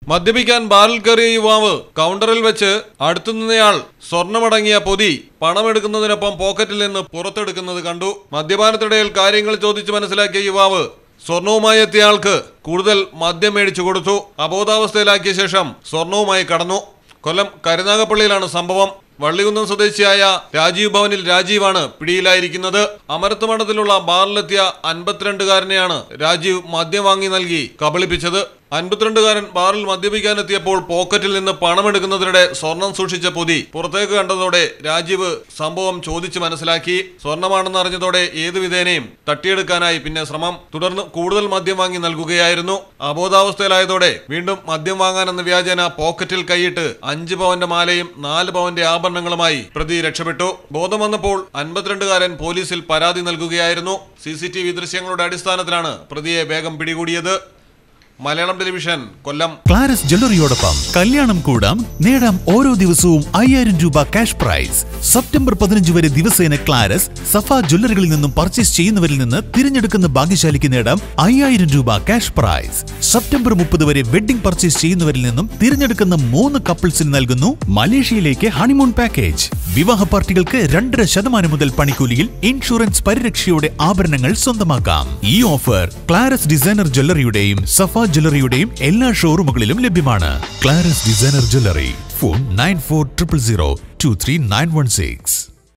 മദ്യപിക്കാൻ ബാറിൽ കയറിയ യുവാവ് കൗണ്ടറിൽ വെച്ച് അടുത്തുനിന്നയാൾ സ്വർണമടങ്ങിയ പൊതി പണമെടുക്കുന്നതിനൊപ്പം പോക്കറ്റിൽ നിന്ന് പുറത്തെടുക്കുന്നത് കണ്ടു. മദ്യപാനത്തിനിടയിൽ കാര്യങ്ങൾ ചോദിച്ചു മനസ്സിലാക്കിയ യുവാവ് സ്വർണവുമായി എത്തിയയാൾക്ക് കൂടുതൽ മദ്യം മേടിച്ചു കൊടുത്തു. അബോധാവസ്ഥയിലാക്കിയ ശേഷം സ്വർണവുമായി കടന്നു. കൊല്ലം കരുനാഗപ്പള്ളിയിലാണ് സംഭവം. വള്ളികുന്നം സ്വദേശിയായ രാജീവ് ഭവനിൽ രാജീവാണ് പിടിയിലായിരിക്കുന്നത്. അമരത്തുമഠത്തിലുള്ള ബാറിലെത്തിയ 52-കാരനെയാണ് രാജീവ് മദ്യം വാങ്ങി നൽകി കബളിപ്പിച്ചത്. 52-കാരൻ ബാറിൽ മദ്യപിക്കാനെത്തിയപ്പോൾ പോക്കറ്റിൽ നിന്ന് പണമെടുക്കുന്നതിനിടെ സ്വർണം സൂക്ഷിച്ച പൊതി പുറത്തേക്ക് കണ്ടതോടെ രാജീവ് സംഭവം ചോദിച്ചു മനസ്സിലാക്കി. സ്വർണമാണെന്ന് അറിഞ്ഞതോടെ ഏതു വിധേനയും തട്ടിയെടുക്കാനായി പിന്നെ ശ്രമം. തുടർന്ന് കൂടുതൽ മദ്യം വാങ്ങി നൽകുകയായിരുന്നു. അബോധാവസ്ഥയിലായതോടെ വീണ്ടും മദ്യം വാങ്ങാനെന്ന വ്യാജേന പോക്കറ്റിൽ കൈയിട്ട് 5 പവന്റെ മാലയും 4 പവന്റെ ആഭരണങ്ങളുമായി പ്രതി രക്ഷപ്പെട്ടു. ബോധം വന്നപ്പോൾ 52-കാരൻ പോലീസിൽ പരാതി നൽകുകയായിരുന്നു. CCTV ദൃശ്യങ്ങളുടെ അടിസ്ഥാനത്തിലാണ് പ്രതിയെ വേഗം പിടികൂടിയത്. മലയാളം ടെലിവിഷൻ, കൊല്ലം. ക്ലാരസ് ജ്വല്ലറിയോടൊപ്പം കല്യാണം കൂടാം, നേടാം ഓരോ ദിവസവും 5000 രൂപ ക്യാഷ് പ്രൈസ്. സെപ്റ്റംബർ 15 വരെ ദിവസേന ക്ലാരസ്, സഫ ജ്വല്ലറികളിൽ നിന്നും പർച്ചേസ് ചെയ്യുന്നവരിൽ നിന്ന് തിരഞ്ഞെടുക്കുന്ന ഭാഗ്യശാലിക്ക് നേടാം 5000 രൂപ ക്യാഷ് പ്രൈസ്. സെപ്റ്റംബർ 30 വരെ വെഡിംഗ് പർച്ചേസ് ചെയ്യുന്നവരിൽ നിന്നും തിരഞ്ഞെടുക്കുന്ന 3 കപ്പിൾസിന് നൽകുന്നു മലേഷ്യയിലേക്ക് ഹണിമൂൺ പാക്കേജ്. വിവാഹ പാർട്ടികൾക്ക് 2.5% മുതൽ പണിക്കൂലിയിൽ ഇൻഷുറൻസ് പരിരക്ഷയോടെ ആഭരണങ്ങൾ സ്വന്തമാക്കാം. ഈ ഓഫർ ക്ലാരസ് ഡിസൈനർ ജ്വല്ലറിയുടെയും സഫ ജ്വല്ലറിയുടെയും എല്ലാ ഷോറൂമുകളിലും ലഭ്യമാണ്. Claras designer jewellery. ഫോൺ 9400023916.